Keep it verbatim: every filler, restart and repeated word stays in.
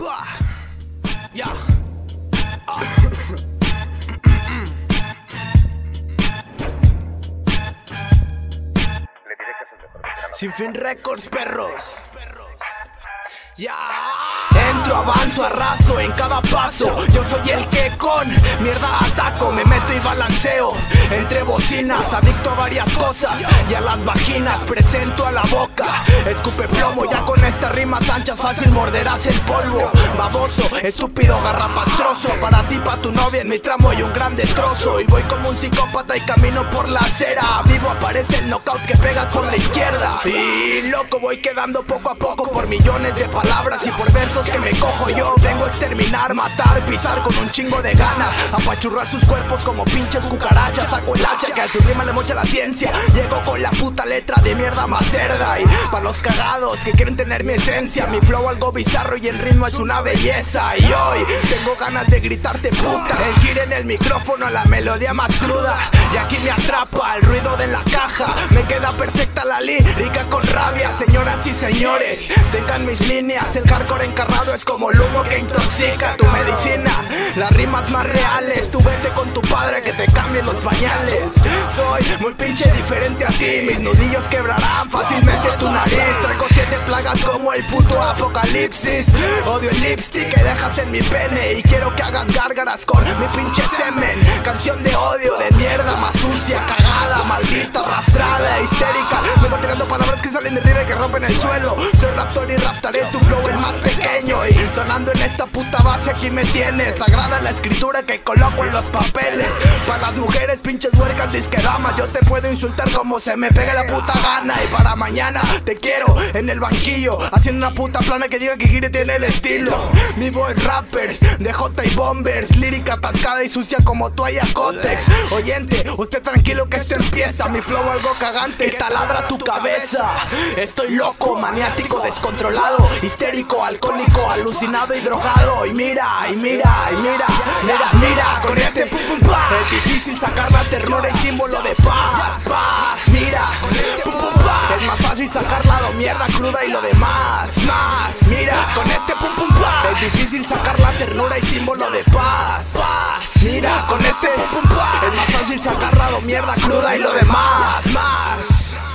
Ya. Sin Fin Records, perros. Ya. Entro, avanzo, arraso en cada paso. Yo soy el que con mierda ataco, me meto y balanceo entre bocinas, adicto a varias cosas y a las vaginas. Presento a la boca, escupe plomo. Ya con estas rimas anchas fácil morderás el polvo. Baboso, estúpido, garrapastroso. Para ti, pa' tu novia en mi tramo hay un gran destrozo. Y voy como un psicópata y camino por la acera. Vivo aparece el knockout que pega con la izquierda. Y loco voy quedando poco a poco por millones de palabras y por versos que me cojo yo. Vengo a exterminar, matar, pisar con un chingo de ganas, apachurrar sus cuerpos como pinches cucarachas. Saco el hacha que a tu rima le mocha la ciencia. Llego con la puta letra de mierda más cerda. Y para los cagados que quieren tener mi esencia, mi flow algo bizarro y el ritmo es una belleza. Y hoy tengo ganas de gritarte puta. El gir en el micrófono, la melodía más cruda. Y aquí me atrapa el ruido de la caja. Me queda perfecta la lírica con rabia. Señoras y señores, tengan mis líneas. El hardcore encarnado es como el humo que intoxica tu medicina. Las rimas más reales, tú vete con tu padre que te cambien los pañales. Soy muy pinche diferente a ti, mis nudillos quebrarán fácilmente tu nariz. Traigo siete plagas como el puto apocalipsis. Odio el lipstick que dejas en mi pene y quiero que hagas gárgaras con mi pinche semen. Canción de odio, de mierda más sucia, cagada, maldita, arrastrada, histérica. Me voy tirando palabras que salen de arriba y que rompen el suelo. Soy raptor y raptaré tu flow el más pequeño. Y sonando en esta puta base aquí me tienes. Sagrada la escritura que coloco en los papeles. Para las mujeres pinches huercas disqueramas, yo te puedo insultar como se me pegue la puta gana. Y para mañana te quiero en el banquillo, haciendo una puta plana que diga que Gire tiene el estilo. Mi voz rappers de J y Bombers, lírica atascada y sucia como toalla Cotex. Oyente, usted tranquilo que esto empieza. Mi flow algo cagante que taladra tu cabeza. Estoy loco, maniático, descontrolado, histérico, alcohólico, alucinado y drogado. Y mira, y mira, y mira, mira, mira, con este pum pum pa. Es difícil sacar la ternura y símbolo de paz, paz. Mira, pum pum pa. Es más fácil sacar la mierda cruda y lo demás, más. Mira, con este pum pum pa. Es difícil sacar la ternura y símbolo de paz, paz. Mira, con este pum pum pa. Es más fácil sacar la mierda cruda y lo demás, más.